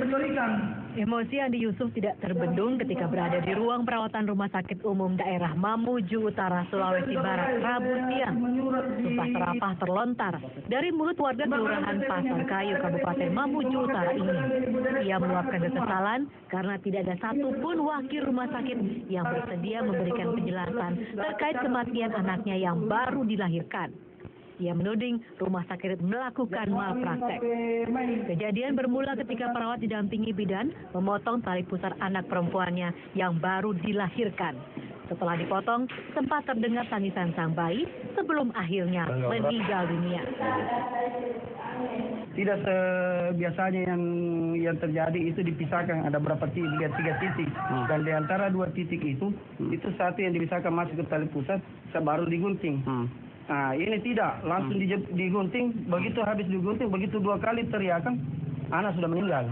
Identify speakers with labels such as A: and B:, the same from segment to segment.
A: Emosi Andi Yusuf tidak terbendung ketika berada di ruang perawatan Rumah Sakit Umum Daerah Mamuju Utara, Sulawesi Barat, Rabu siang. Sumpah serapah terlontar dari mulut warga Kelurahan Pasar Kayu, Kabupaten Mamuju Utara ini. Ia meluapkan kekesalan karena tidak ada satupun wakil rumah sakit yang bersedia memberikan penjelasan terkait kematian anaknya yang baru dilahirkan. Ia menuding rumah sakit melakukan malpraktek. Kejadian bermula ketika perawat didampingi bidan memotong tali pusar anak perempuannya yang baru dilahirkan. Setelah dipotong, sempat terdengar tangisan sang bayi sebelum akhirnya meninggal dunia.
B: Tidak sebiasanya yang terjadi itu dipisahkan, ada berapa titik, tiga titik. Dan di antara dua titik itu satu yang dipisahkan masuk ke tali pusat, baru digunting. Nah, ini tidak, langsung digunting, begitu habis digunting, begitu 2 kali teriakan, anak sudah meninggal.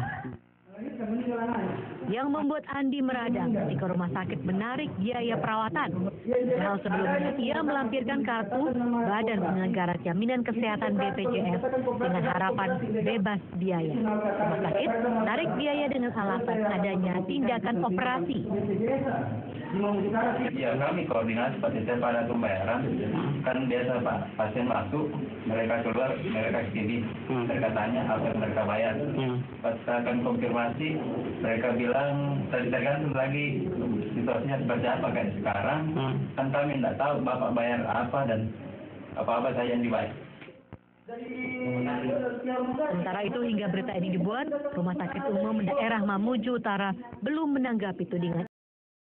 A: Yang membuat Andi meradang ketika rumah sakit menarik biaya perawatan. Padahal sebelumnya ia melampirkan kartu Badan Penyelenggara Jaminan Kesehatan BPJS dengan harapan bebas biaya. Rumah sakit menarik biaya dengan alasan adanya tindakan operasi.
C: Ya, kami koordinasi setiap ada pembayaran, kan biasa Pak, pasien masuk, mereka keluar, mereka kesini, mereka tanya apa yang mereka bayar. Pas akan konfirmasi, mereka bilang tergantung lagi situasinya seperti apa kayak sekarang, kan kami tidak tahu Bapak bayar apa dan apa-apa saja yang dibayar.
A: Sementara itu hingga berita ini dibuat, Rumah Sakit Umum Daerah Mamuju Utara belum menanggapi tudingan